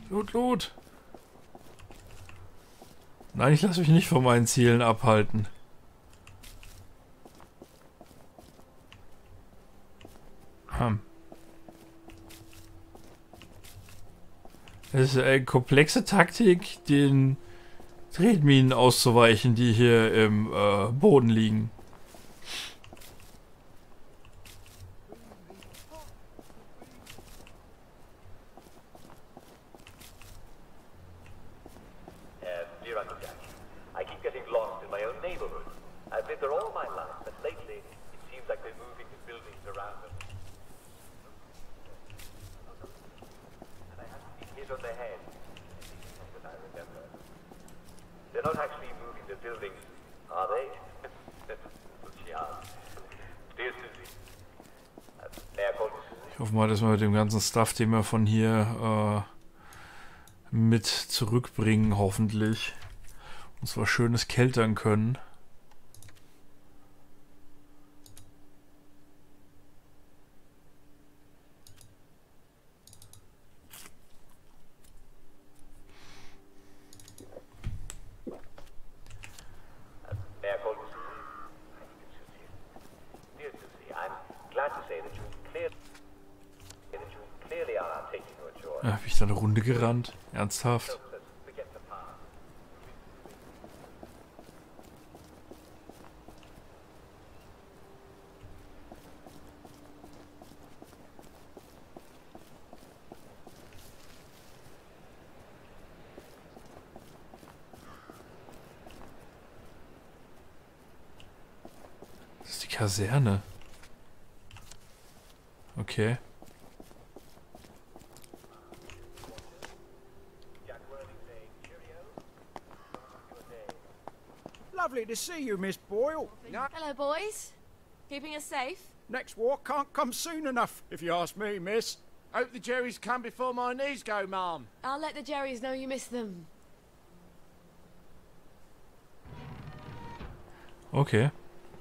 Loot, Loot. Nein, ich lasse mich nicht von meinen Zielen abhalten. Das ist eine komplexe Taktik, den Tretminen auszuweichen, die hier im Boden liegen. Ich hoffe mal, dass wir mit dem ganzen Stuff, den wir von hier mit zurückbringen, hoffentlich, uns was Schönes keltern können. Ja, bin ich da eine Runde gerannt? Ernsthaft? Das ist die Kaserne. Okay. Lovely to see you, Miss Boyle. Hello, boys. Keeping us safe? Next war can't come soon enough, if you ask me, miss. Hope the Jerrys come before my knees go, Mum. I'll let the Jerrys know you miss them. Okay.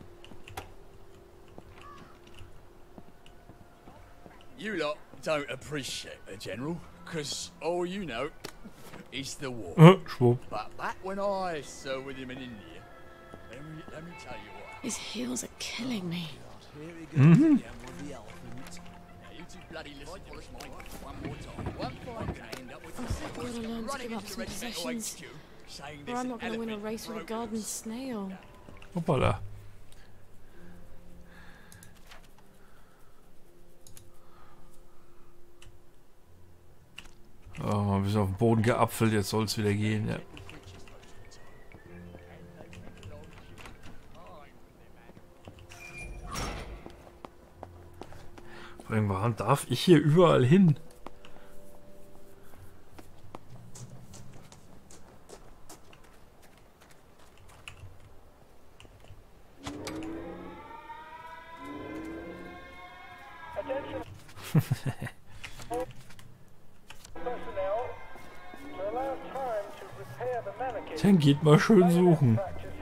You lot don't appreciate the General, because all you know is the war. Schwupp. But back when I served with him in India, let me tell you what. His heels are killing me. Here he goes again with the elephant. Now you two bloody listen to this mind one more time. One fine day end up with I've got to learn to give up some possessions, or I'm not going to win a race with a garden snail. Hoppala. Oh, mal ein bisschen auf den Boden geapfelt, jetzt soll es wieder gehen, ja. Warum darf ich hier überall hin? Dann geht mal schön suchen.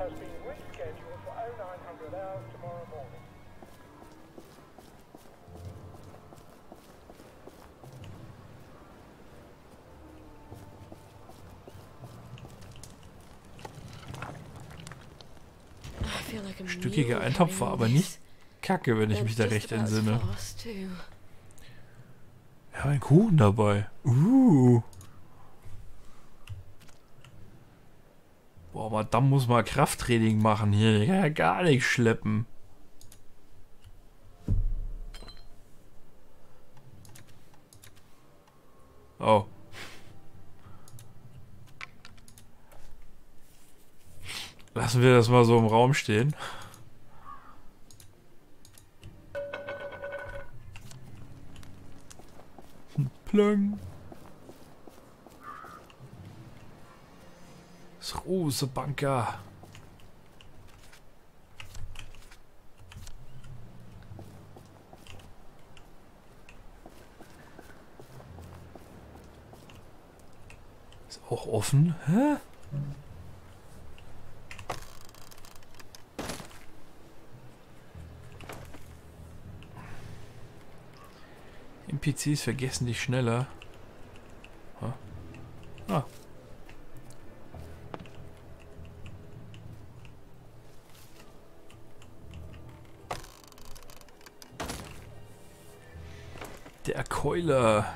Stückiger Eintopf war aber nicht kacke, wenn ich mich da recht entsinne. Ja, ein Kuchen dabei. Boah, Madame muss mal Krafttraining machen hier. Ich kann ja gar nicht schleppen. Oh. Lassen wir das mal so im Raum stehen. Plöng. Das Rosebanker. Ist auch offen. Hä? NPCs vergessen dich schneller. Der Keuler.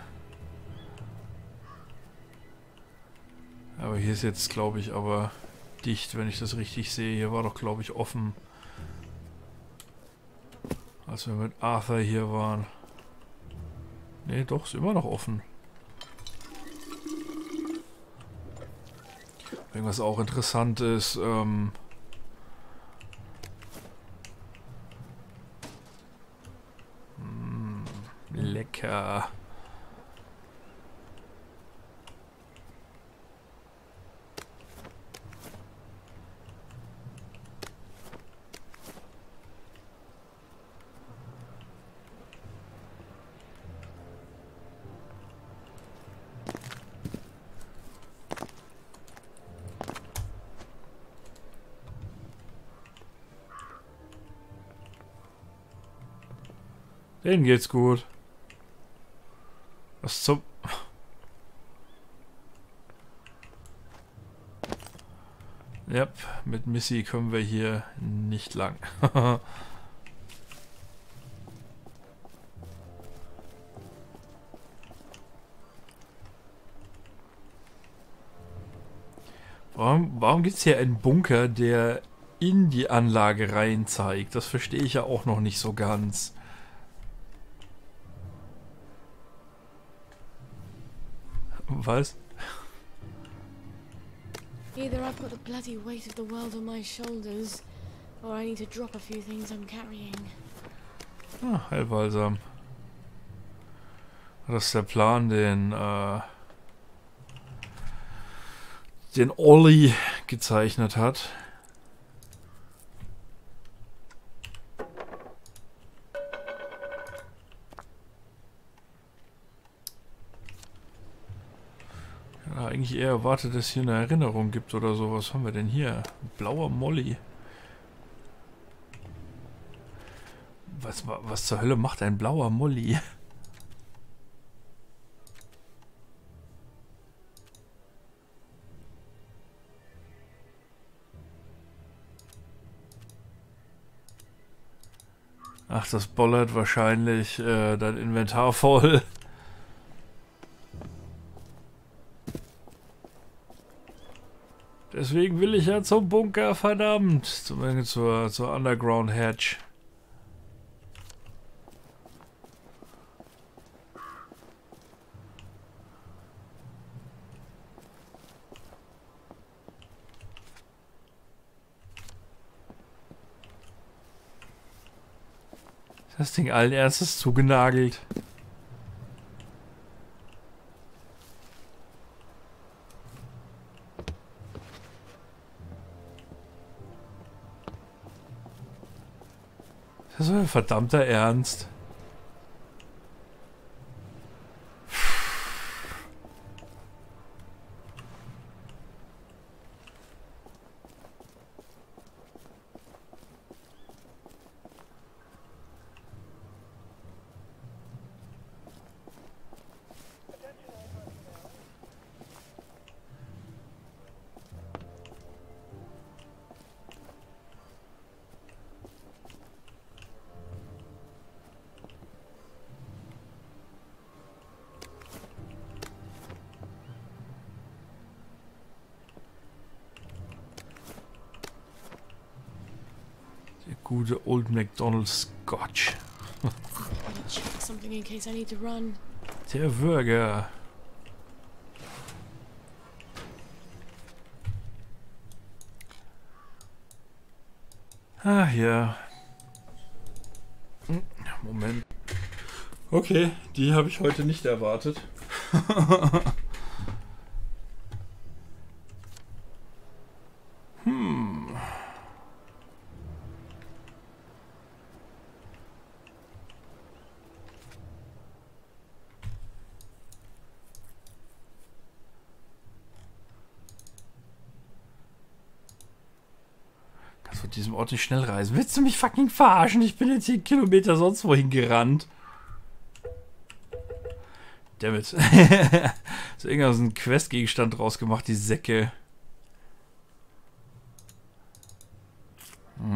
Aber hier ist jetzt, glaube ich, aber dicht, wenn ich das richtig sehe. Hier war doch, glaube ich, offen. Als wir mit Arthur hier waren. Ne, doch, ist immer noch offen. Irgendwas auch interessant ist, lecker. Denen geht's gut. Was zum... Yep, mit Missy kommen wir hier nicht lang. Warum gibt es hier einen Bunker, der in die Anlage rein zeigt? Das verstehe ich ja auch noch nicht so ganz. Was? Either I put the bloody weight of the world on my shoulders, or I need to drop a few things I'm carrying. Ah, Heilbalsam. Das ist der Plan, den Olli gezeichnet hat. Ja, eigentlich eher erwartet, dass es hier eine Erinnerung gibt oder so. Was haben wir denn hier? Blauer Molly. Was zur Hölle macht ein blauer Molly? Ach, das bollert wahrscheinlich dein Inventar voll. Deswegen will ich ja zum Bunker, verdammt. Zumindest zur Underground Hatch. Das Ding allen Ernstes zugenagelt. Das ist ein verdammter Ernst. Gute Old McDonald Scotch. Better check something in case I need to run. Der Würger. Ah ja. Moment. Okay, die habe ich heute nicht erwartet. Kannst von diesem Ort nicht schnell reisen. Willst du mich fucking verarschen? Ich bin jetzt 10 Kilometer sonst wohin gerannt. Dammit. So irgendwas ein Questgegenstand rausgemacht, die Säcke.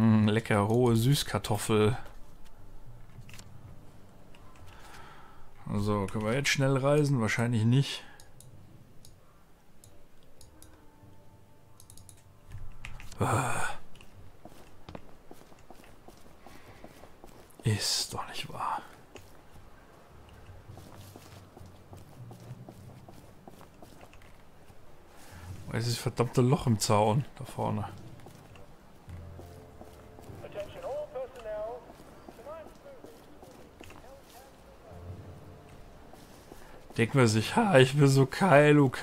Lecker rohe Süßkartoffel. Also, können wir jetzt schnell reisen? Wahrscheinlich nicht. Ist doch nicht wahr. Wo ist das verdammte Loch im Zaun? Da vorne. Denkt man sich, ha, ich bin so KLUK.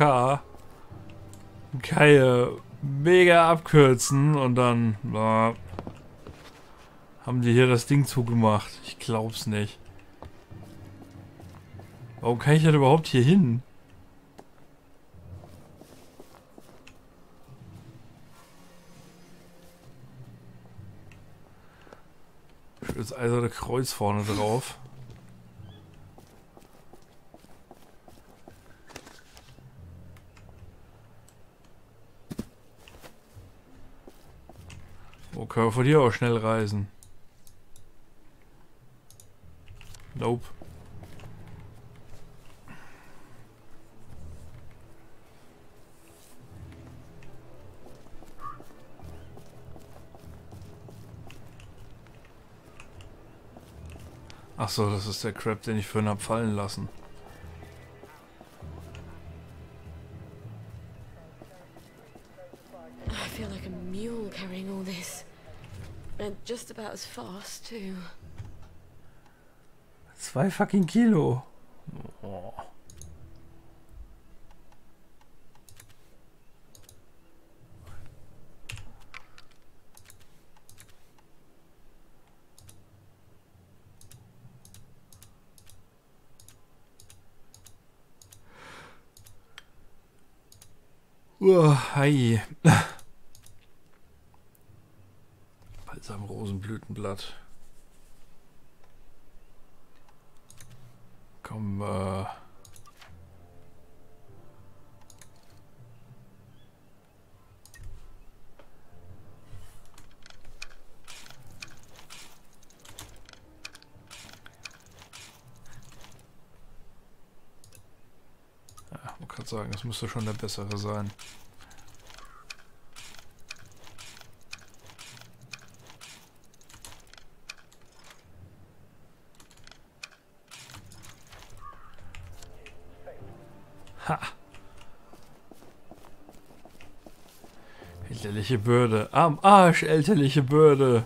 Kann ja mega abkürzen und dann haben die hier das Ding zugemacht. Ich glaub's nicht. Warum kann ich denn überhaupt hier hin? Schönes eiserne Kreuz vorne drauf. Wo können wir von hier auch schnell reisen? Nope. Ach so, das ist der Crab, den ich vorhin hab fallen lassen. I feel like a mule carrying all this. And just about as fast, too. 2 fucking Kilo. Oh. Hi. Balsam Rosenblütenblatt. Komm, ja, man kann sagen, es müsste schon der bessere sein. Ha! Elterliche Bürde. Am Arsch, elterliche Bürde.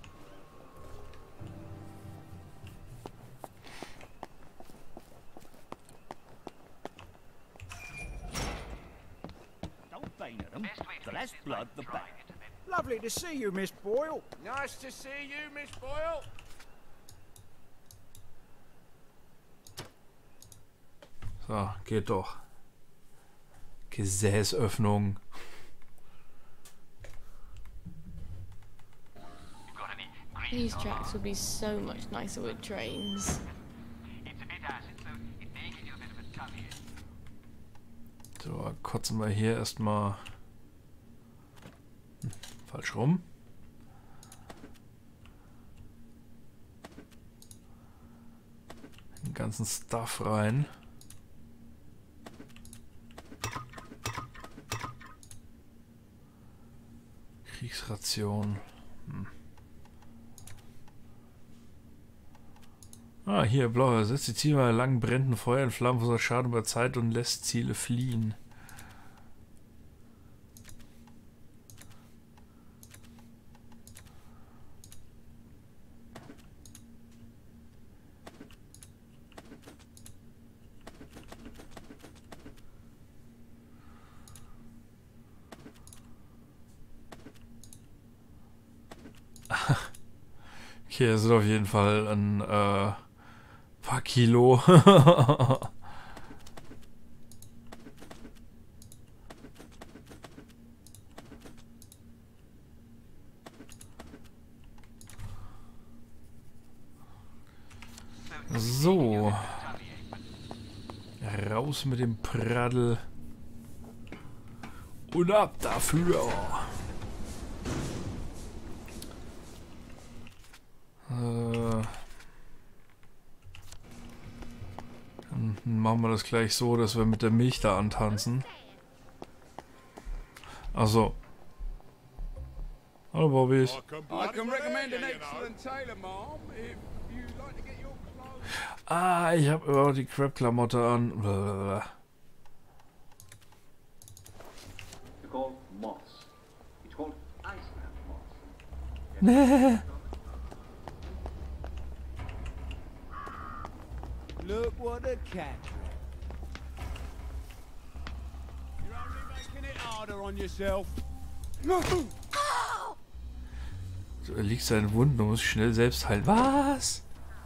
Don't bane at them. The less blood, the better. Lovely to see you, Miss Boyle. Nice to see you, Miss Boyle. So, geht doch. Gesäßöffnung. These tracks would be so much nicer with trains. So, kotzen wir hier erstmal. Falsch rum. Den ganzen Stuff rein. Kriegsration. Ah, hier, blau. Setzt die Ziele bei langen brennenden Feuer in Flammen, verursacht Schaden über Zeit und lässt Ziele fliehen. Okay, das sind auf jeden Fall ein paar Kilo. So. Raus mit dem Pradel. Und ab dafür. Dann machen wir das gleich so, dass wir mit der Milch da antanzen. Also. Hallo Bobbys. I can recommend an excellent tailor, ma'am, if you'd like to get your clothes. Ah, ich habe immer noch die Crab-Klamotte an. Blablabla. It's called moss. It's called Iceland moss. Nee. Look what a cat. You're only making it harder on yourself. So, er liegt seinen Wunden und muss sich schnell selbst heilen. Was?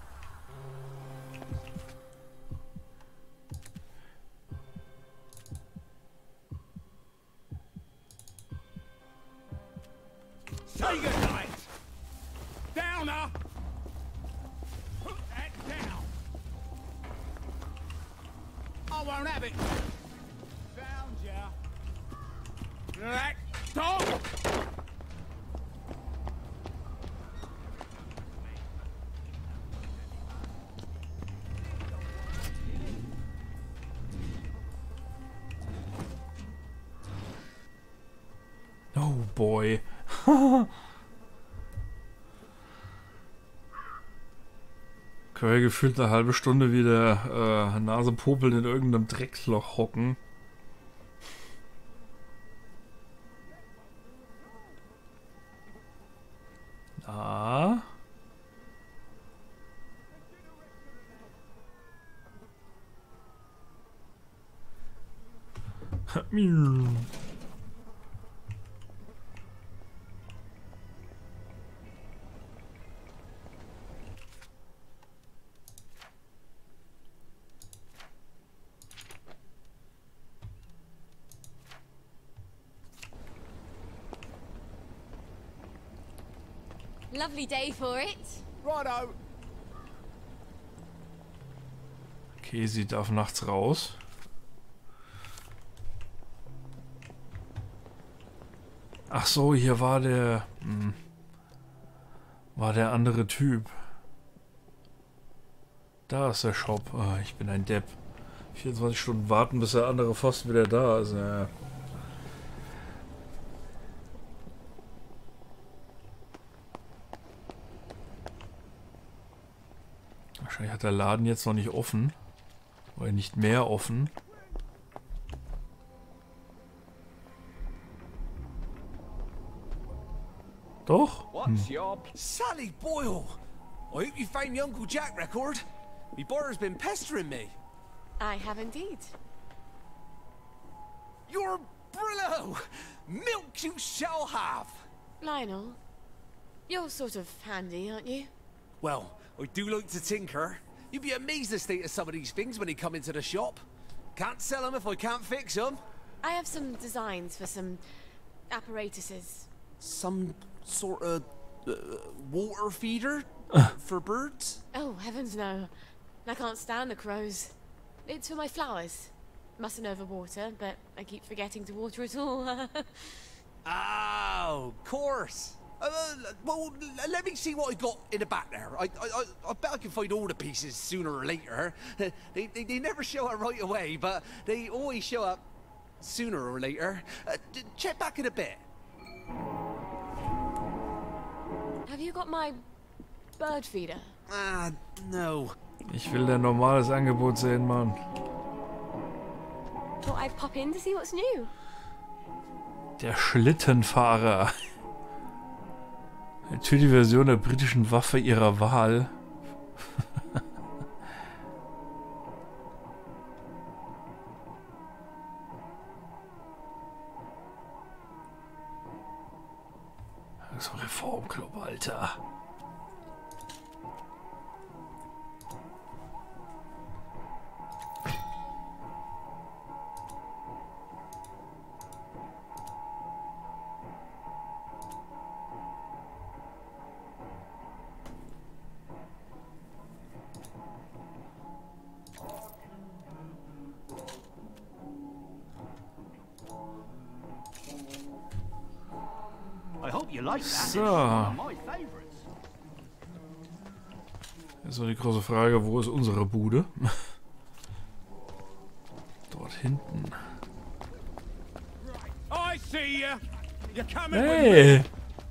Say goodnight. Downer. Put that down. I won't have it. Found ya. Black dog. Oh boy. Können wir gefühlt eine halbe Stunde wieder Nasepopeln in irgendeinem Drecksloch hocken. Na? Lovely day for it. Righto. Okay, sie darf nachts raus. Ach so, hier war der... war der andere Typ. Da ist der Shop. Ah, ich bin ein Depp. 24 Stunden warten, bis der andere Pfosten wieder da ist. Ja. Wahrscheinlich hat der Laden jetzt noch nicht offen. Oder nicht mehr offen. Doch? What's your... Sally Boyle! I hope you found the Uncle Jack record. Me brother's been pestering me. I have indeed. You're Brillo! Milk you shall have! Lionel, you're sort of handy, aren't you? Well, I do like to tinker. You'd be amazed at the state of some of these things when they come into the shop. Can't sell them if I can't fix them. I have some designs for some apparatuses. Some sort of water feeder for birds? Oh, heavens no. I can't stand the crows. It's for my flowers. Mustn't overwater, but I keep forgetting to water it all. Oh, of course. Well, let me see what I got in the back there. I bet I can find all the pieces sooner or later. They never show up right away, but they always show up sooner or later. Check back in a bit. Have you got my bird feeder? No. Ich will ein normales Angebot sehen, Mann. Thought I'd pop in to see what's new. Der Schlittenfahrer. Eine tödliche Version der britischen Waffe ihrer Wahl. So ein Reformclub, Alter. I hope you like that. So. It's one of my favorites. Jetzt noch die große Frage, wo ist unsere Bude? hinten. I see you. You're coming with Hey!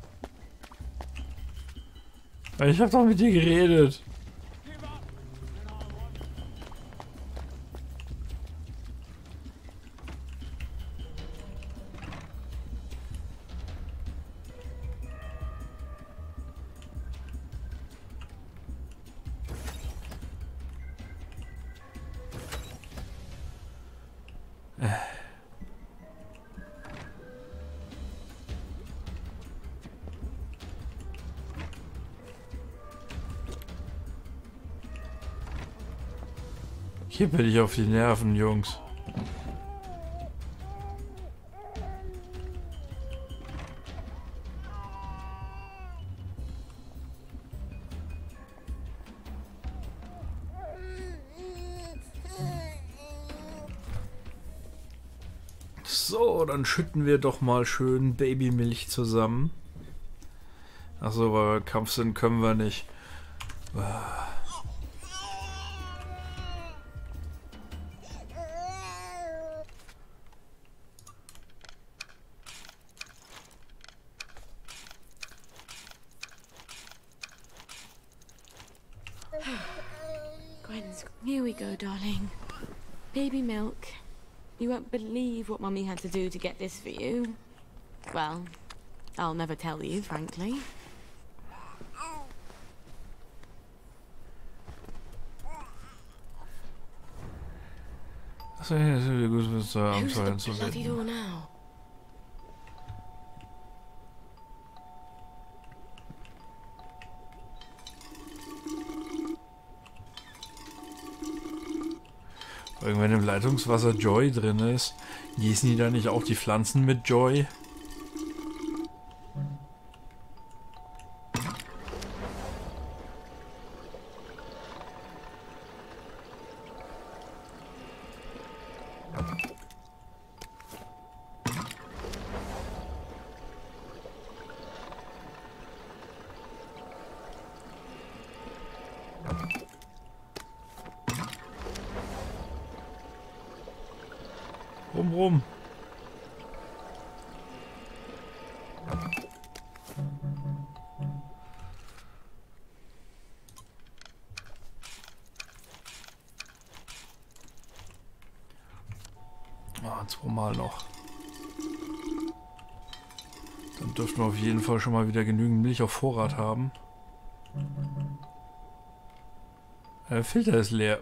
Ich hab doch mit dir geredet. Hier bin ich auf die Nerven, Jungs. So, dann schütten wir doch mal schön Babymilch zusammen. Achso, weil wir Kampf sind, können wir nicht. Gwen, here we go, darling. Baby milk. You won't believe what Mummy had to do to get this for you. Well, I'll never tell you, frankly. Achso, ja, ist wieder gut, bis zur Who's at Abenteuer the zu bloody werden. door now? Wenn im Leitungswasser Joy drin ist, gießen die da nicht auch die Pflanzen mit Joy? Rum. Zweimal noch. Dann dürften wir auf jeden Fall schon mal wieder genügend Milch auf Vorrat haben. Der Filter ist leer.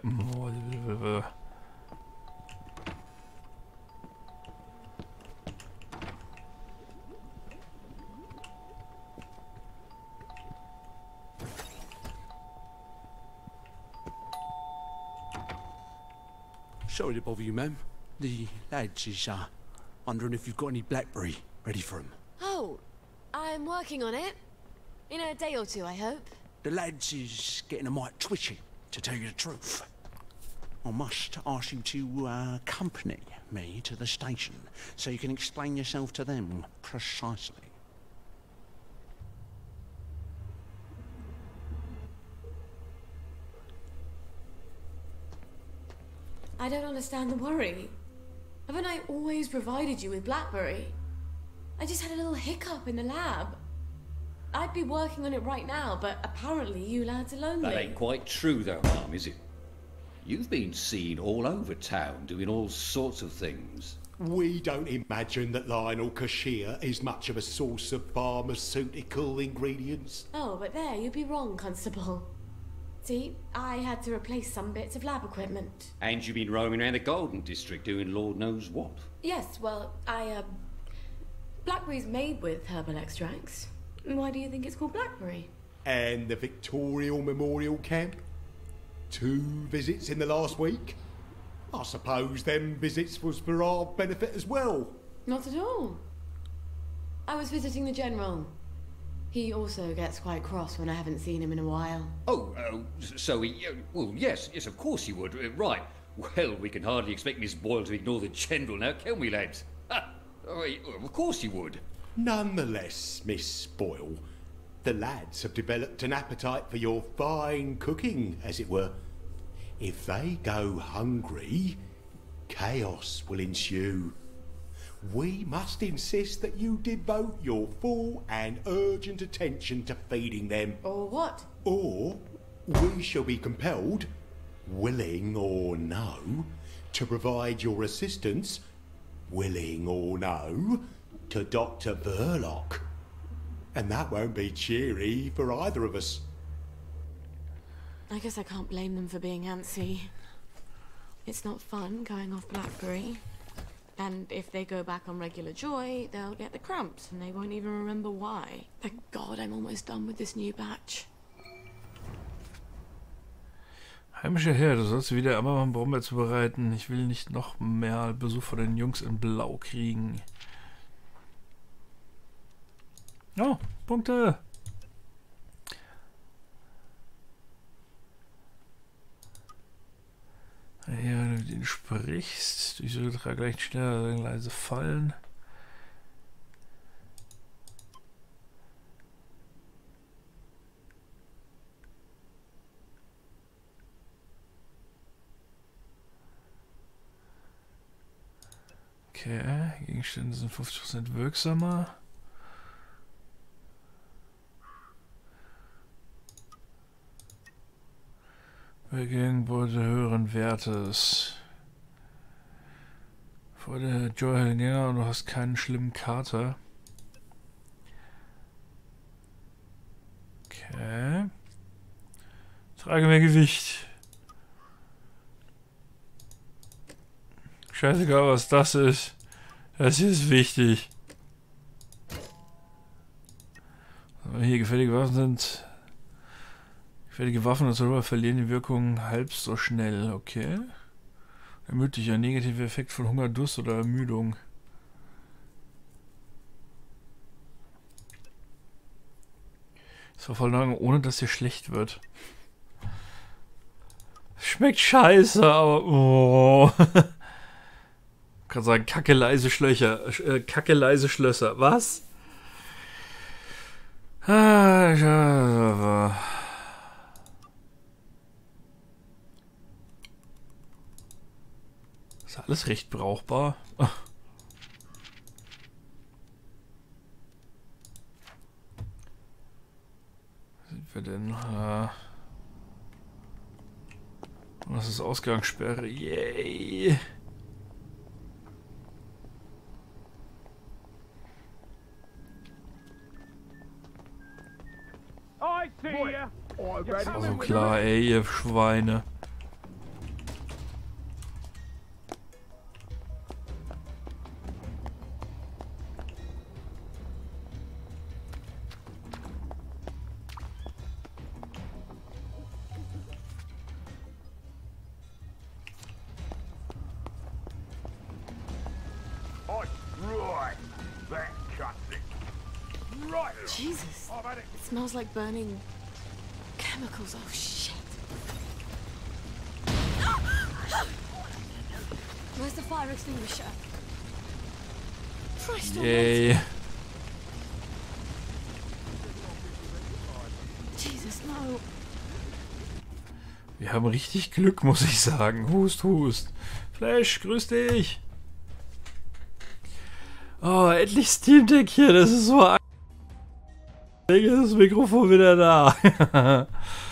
Sorry to bother you, ma'am. The lads is wondering if you've got any blackberry ready for 'em. Oh, I'm working on it. In a day or two, I hope. The lads is getting a mite twitchy, to tell you the truth. I must ask you to accompany me to the station so you can explain yourself to them precisely. I don't understand the worry. Haven't I always provided you with blackberry? I just had a little hiccup in the lab. I'd be working on it right now, but apparently you lads are lonely. That ain't quite true though, Mum, is it? You've been seen all over town doing all sorts of things. We don't imagine that Lionel Cashier is much of a source of pharmaceutical ingredients. Oh, but there, you'd be wrong, Constable. See, I had to replace some bits of lab equipment. And you've been roaming around the Golden District doing Lord knows what. Yes, well, blackberry's made with herbal extracts. Why do you think it's called blackberry? And the Victorial Memorial Camp? 2 visits in the last week? I suppose them visits was for our benefit as well. Not at all. I was visiting the General. He also gets quite cross when I haven't seen him in a while. Oh, so he... well, yes, of course he would. Right. Well, we can hardly expect Miss Boyle to ignore the General now, can we, lads? Of course he would. Nonetheless, Miss Boyle, the lads have developed an appetite for your fine cooking, as it were. If they go hungry, chaos will ensue. We must insist that you devote your full and urgent attention to feeding them. Or what? Or we shall be compelled, willing or no, to provide your assistance, willing or no, to Dr. Verloc. And that won't be cheery for either of us. I guess I can't blame them for being antsy. It's not fun going off Blackberry. And if they go back on regular Joy, they'll get the cramps and they won't even remember why. Thank God I'm almost done with this new batch. Heimischer Herr, du sollst wieder einmal einen Brombeer zubereiten. Ich will nicht noch mehr Besuch von den Jungs in Blau kriegen. Oh, Punkte! Ja, wenn du mit ihnen sprichst, ich soll gleich schneller leise fallen. Okay, Gegenstände sind 50% wirksamer. Gegenbeute höheren Wertes. Vor der Joy näher und du hast keinen schlimmen Kater. Okay. Trage mehr Gewicht. Scheißegal, was das ist. Das hier ist wichtig. Aber hier gefällige Waffen sind. Gefällige Waffen und so verlieren die Wirkung halb so schnell. Okay. Ermöglicher negativer Effekt von Hunger, Durst oder Ermüdung. Das war voll lang, ohne dass dir schlecht wird. Schmeckt scheiße, aber. Oh. Kann sagen, kacke leise Schlöcher. Kacke leise Schlösser. Was? Ist alles recht brauchbar. Was sind wir denn? Was ist Ausgangssperre? Yay! Also klar, ey, ihr Schweine. Jesus, it smells like burning chemicals. Oh shit. Where's the fire extinguisher? Christ Yay. Jesus, no. Wir haben richtig Glück, muss ich sagen. Hust, hust. Flash, grüß dich. Oh, endlich Steam Deck hier. Das ist so ein... Ist das Mikrofon wieder da.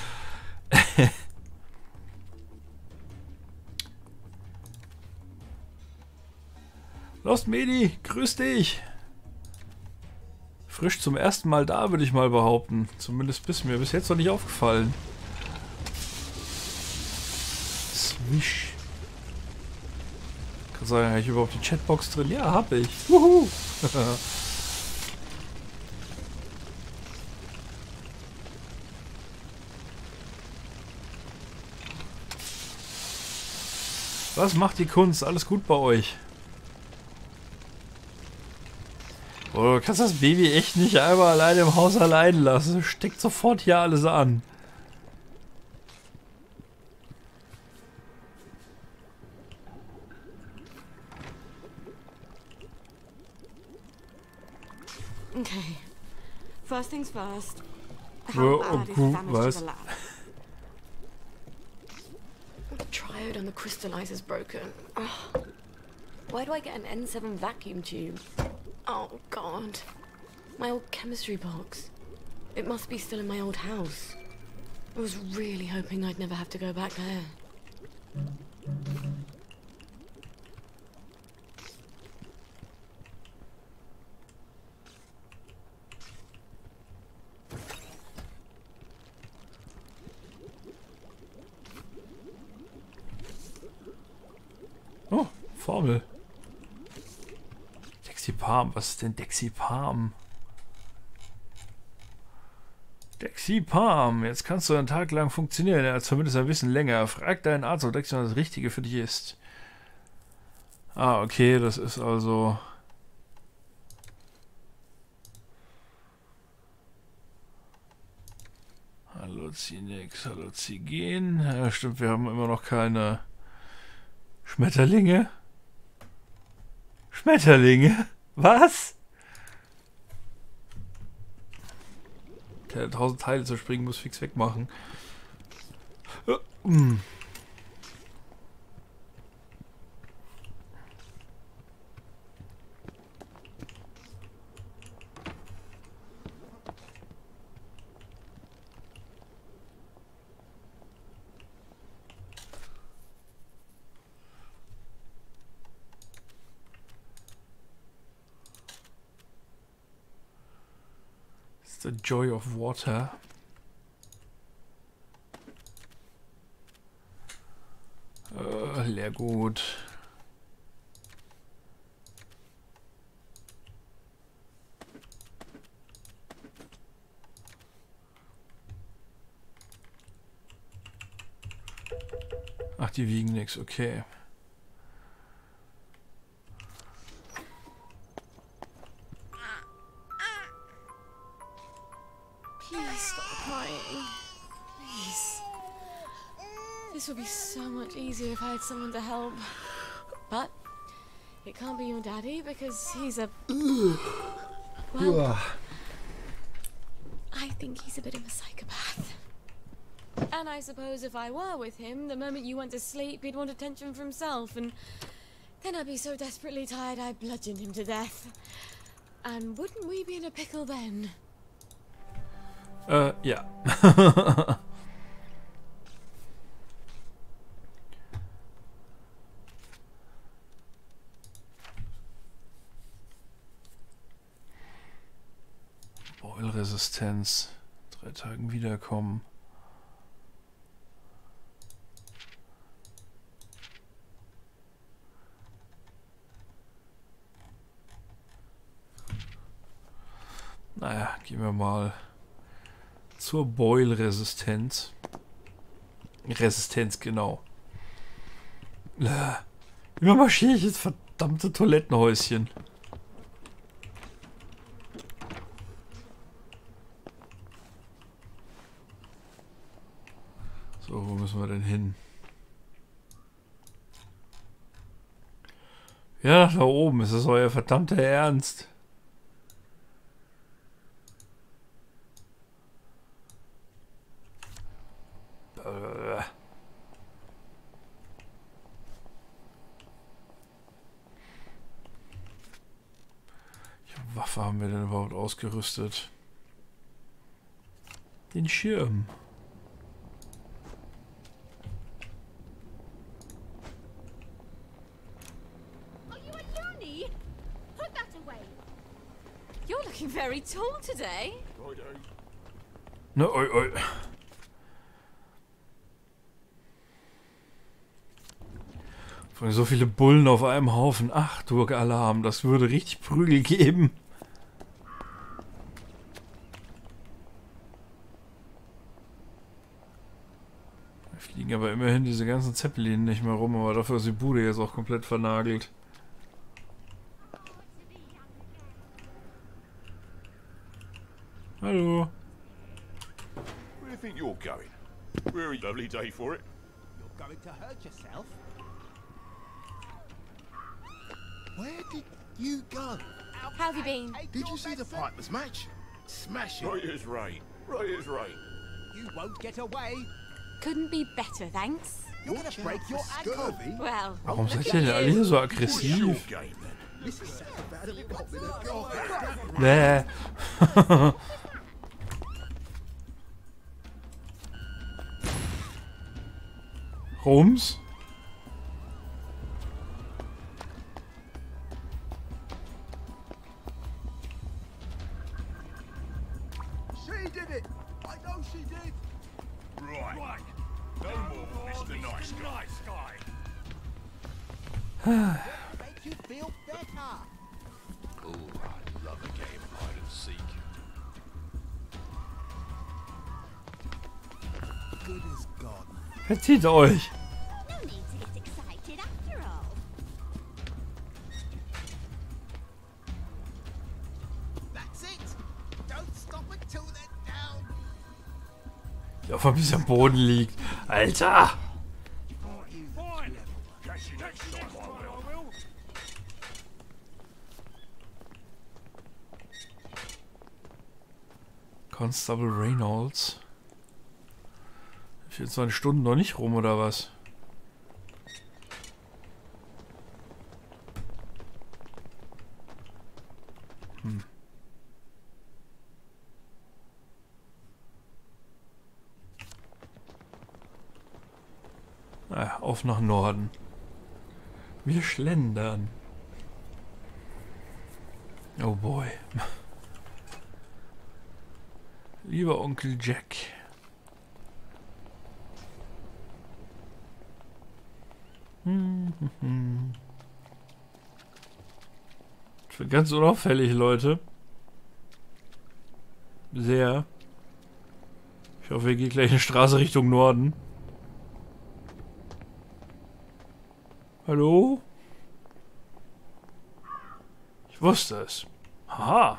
Lost Medi, grüß dich. Frisch zum ersten Mal da, würde ich mal behaupten. Zumindest bis mir bis jetzt noch nicht aufgefallen. Swish. Kann sagen, habe ich überhaupt die Chatbox drin? Ja, hab ich. Wuhu. Was macht die Kunst? Alles gut bei euch? Oh, du kannst das Baby echt nicht einmal alleine im Haus allein lassen. Steckt sofort hier alles an. Okay. First things first. How bad is the damage to the lab? Try diode on the crystallizer's broken. Ugh. Why do I get an N7 vacuum tube? Oh, God. My old chemistry box. It must be still in my old house. I was really hoping I'd never have to go back there. Oh, Formel. Dexipam, was ist denn Dexipam? Dexipam, jetzt kannst du einen Tag lang funktionieren, ja, zumindest ein bisschen länger. Frag deinen Arzt, ob Dexipam das Richtige für dich ist. Ah, okay, das ist also... Hallucinix, Halluzigen. Ja, stimmt, wir haben immer noch keine Schmetterlinge. Schmetterlinge? Was? Der 1000 Teile zu springen muss fix wegmachen. The joy of water. Leergut. Ach, die wiegen nichts, okay. This would be so much easier if I had someone to help. But it can't be your daddy because he's a... Well, I think he's a bit of a psychopath. And I suppose if I were with him, the moment you went to sleep, he'd want attention for himself, and then I'd be so desperately tired I'd bludgeon him to death. And wouldn't we be in a pickle then? Ja. Boil-Resistenz. 3 Tagen wiederkommen. Naja, gehen wir mal zur Boil-Resistenz. Resistenz, genau. Immer marschiere ich ins verdammte Toilettenhäuschen. So, wo müssen wir denn hin? Ja, da oben. Ist das euer verdammter Ernst? Welche Waffe haben wir denn überhaupt ausgerüstet? Den Schirm. You're looking very tall today. Ne, oi, oi. Von so viele Bullen auf einem Haufen. Ach, du Alarm, das würde richtig Prügel geben. Da fliegen aber immerhin diese ganzen Zeppelin nicht mehr rum, aber dafür ist die Bude jetzt auch komplett vernagelt. Hallo. Where do you think you're going? Very lovely day for it. You're going to hurt yourself? Where did you go? How have you been? Did you see the Pipers match? Smash it. Right as rain. Right as rain. You won't get away. Couldn't be better, thanks. You're gonna break your ankle. Well, Warum seid ihr denn alle hier so aggressiv? Bäh. Rums? She did it. I know she did. Right. No more Mr. Nice Guy. Make you feel better. Oh, I love a game of hide and seek. Good as gone. Verzieht euch! no need to get excited after all. That's it. Don't stop until they're down. Ja, ob er bis am Boden liegt. Alter! Fine. Catch you next time, I will. Constable Reynolds. 24 Stunden noch nicht rum, oder was? Auf nach Norden. Wir schlendern. Oh boy. Lieber Onkel Jack. Ich bin ganz unauffällig, Leute. Sehr. Ich hoffe, wir gehen gleich eine Straße Richtung Norden. Hallo? Ich wusste es. Haha.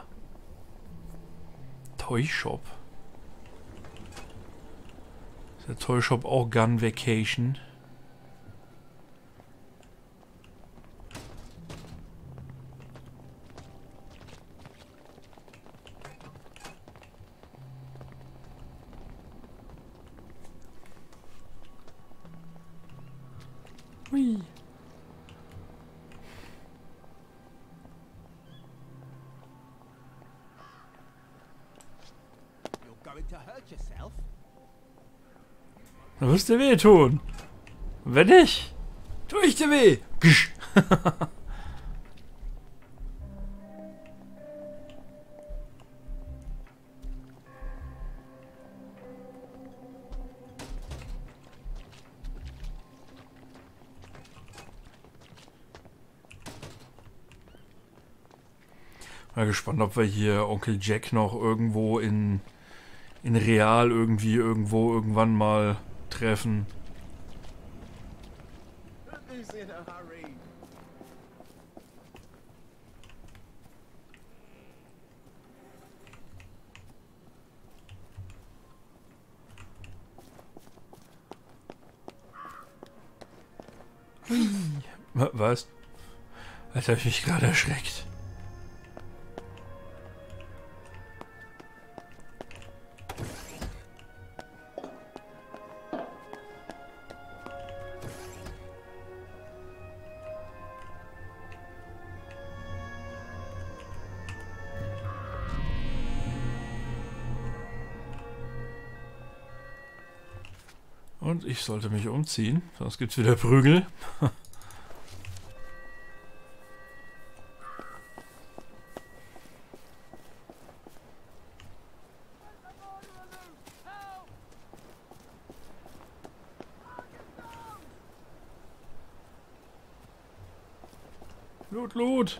Toy Shop. Ist der Toy Shop auch Gun Vacation? Hui. You're going to hurt yourself. Da wirst dir weh tun. Und wenn nicht, tue ich dir weh. Gsch. Mal gespannt, ob wir hier Onkel Jack noch irgendwo in Real irgendwo irgendwann mal treffen. Who's in a hurry? Was? Alter, hab ich mich gerade erschreckt. Und ich sollte mich umziehen, sonst gibt's wieder Prügel. Loot.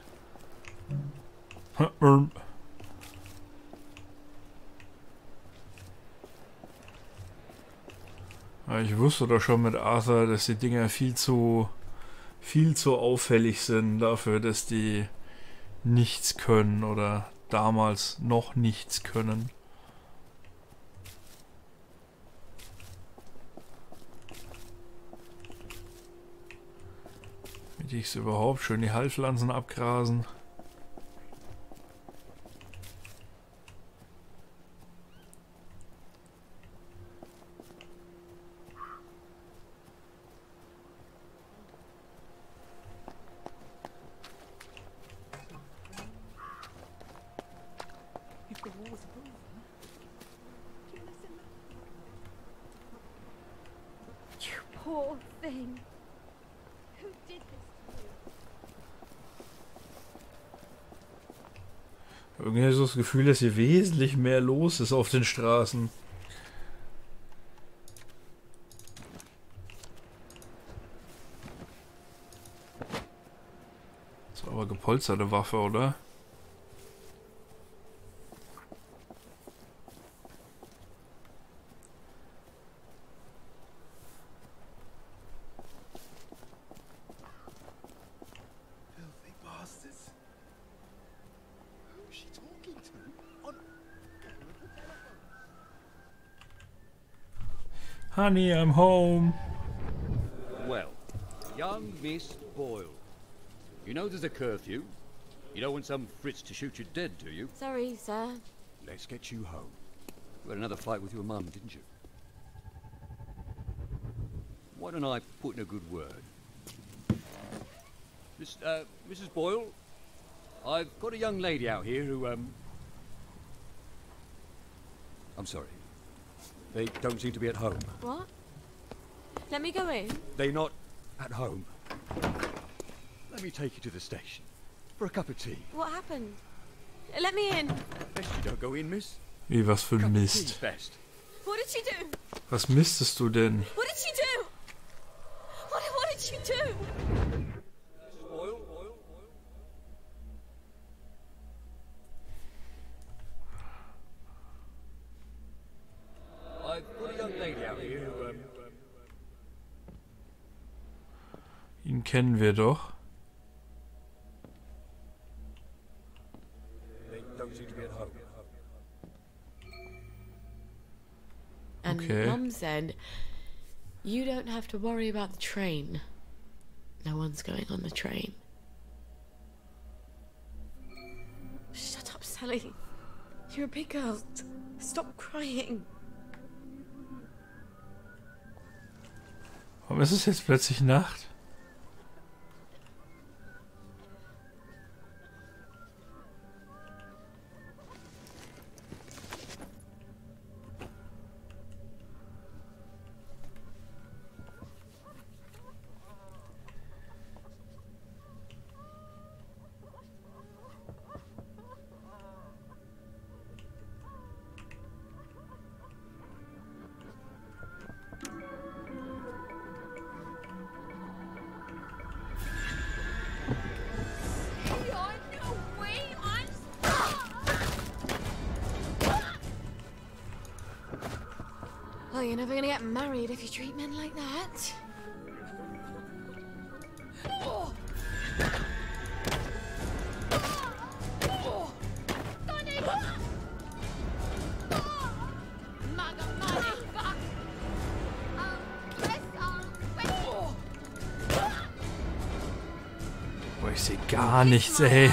Ja, ich wusste doch schon mit Arthur, dass die Dinger viel zu auffällig sind dafür, dass die nichts können oder damals noch nichts können. Damit ich es überhaupt schön die Heilpflanzen abgrasen. thing. Who did this to you? Irgendwie habe ich so das Gefühl, dass hier wesentlich mehr los ist auf den Straßen. Das war aber gepolsterte Waffe, oder? Filthy bastards. Who's she talking to? On Honey, I'm home. Well, young Miss Boyle. You know there's a curfew. You don't want some Fritz to shoot you dead, do you? Sorry, sir. Let's get you home. You had another fight with your mum, didn't you? Why don't I put in a good word? Mrs. Boyle, I've got a young lady out here who, I'm sorry. They don't seem to be at home. What? Let me go in. They're not at home. Let me take you to the station. For a cup of tea. What happened? Let me in. Best you don't go in, miss. Wie, was für ein Tea's Mist. best. What did she do? Was mistest du denn? What did she do? What did she do? Boyle? I've got a young lady out here who, Ihn kennen wir doch. They don't seem to be at home. And Okay. Mum said, you don't have to worry about the train. No one's going on the train. Shut up, Sally. You're a big girl. Stop crying. Warum ist es jetzt plötzlich Nacht? Well, you're never gonna get married if you treat men like that. Boah, ich sehe gar nichts, ey.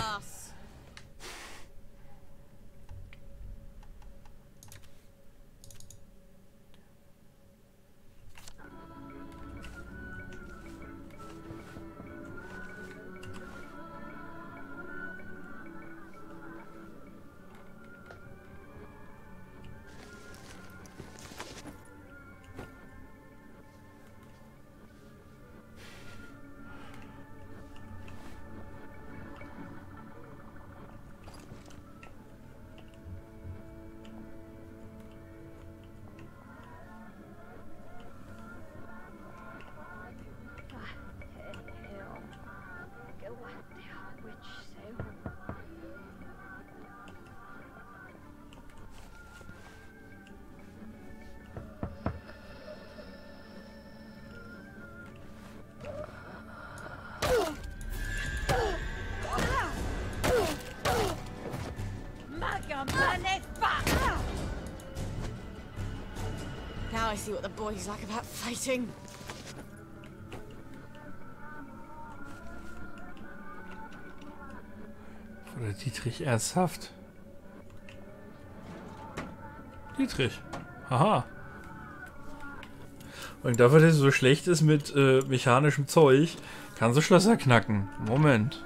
Now I see what the boys like about fighting. Oder Dietrich ernsthaft? Dietrich. Haha. Und dafür, dass er so schlecht ist mit mechanischem Zeug, kann so Schlösser knacken. Moment.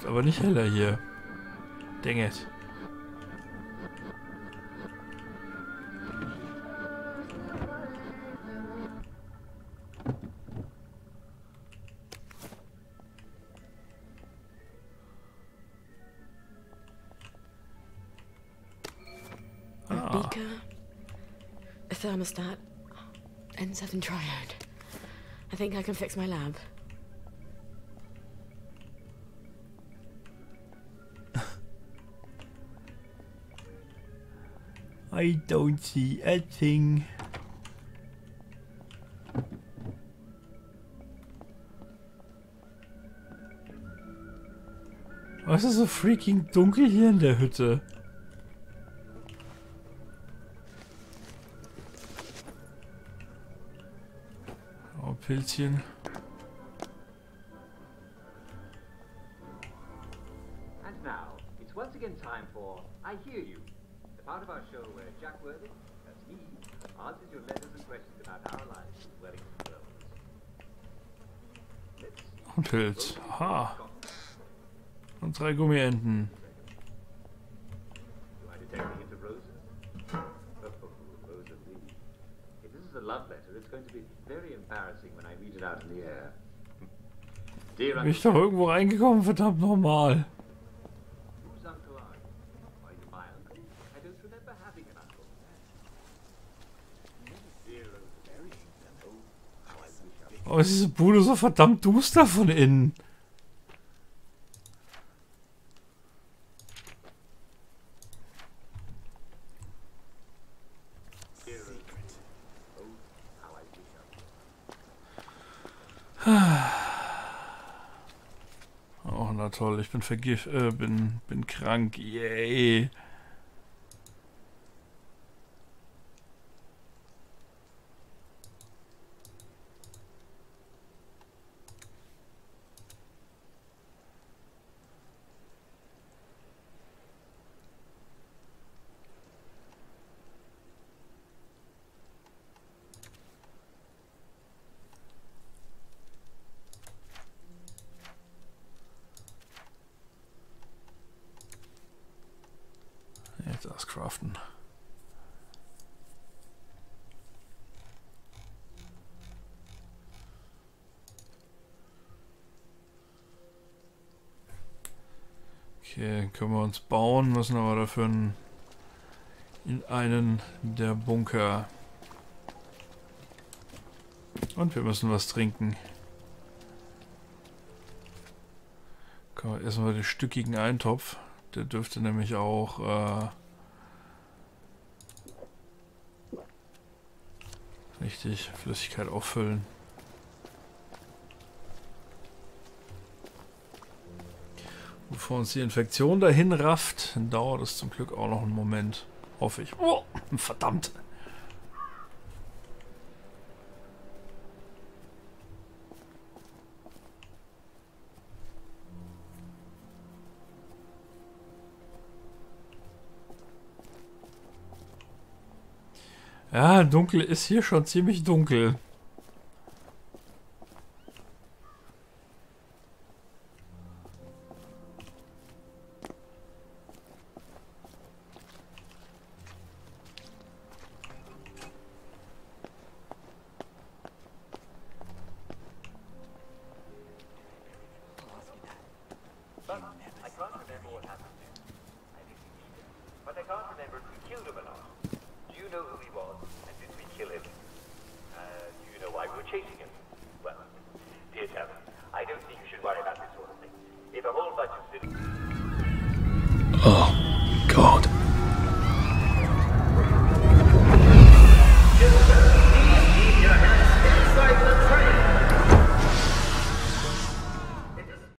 aber nicht heller hier. Dang it. A beaker, a thermostat, N7 triode. I think I can fix my lab. I don't see a thing. Was ist so freaking dunkel hier in der Hütte? Oh, Pilzchen. And now, it's once again time for I Hear You, the part of our show where Jack Worthing, that's me, answers your letters and questions about our lives as Wellington girls. Und Pilz. Aha. Und 3 Gummienten. Do I detect a hint of roses? Oh, Rosalie. If this is a love letter, it's going to be very embarrassing when I read it out in the air. Dear Bin ich doch irgendwo reingekommen, verdammt normal. Who's Uncle Art? Are you my uncle? I don't remember having an uncle. Dear Rosemary. Oh, how I wish I Oh, ist diese Bude so verdammt duster von innen. Oh, na toll, ich bin bin krank. Yay. Jetzt das craften. Okay, können wir uns bauen, müssen aber dafür in einen der Bunker. Und wir müssen was trinken. Komm, erstmal den stückigen Eintopf. Der dürfte nämlich auch richtig Flüssigkeit auffüllen. Bevor uns die Infektion dahin rafft, dauert es zum Glück auch noch einen Moment. Hoffe ich. Oh, verdammt! Ja, dunkel ist hier schon ziemlich dunkel. Oh, God.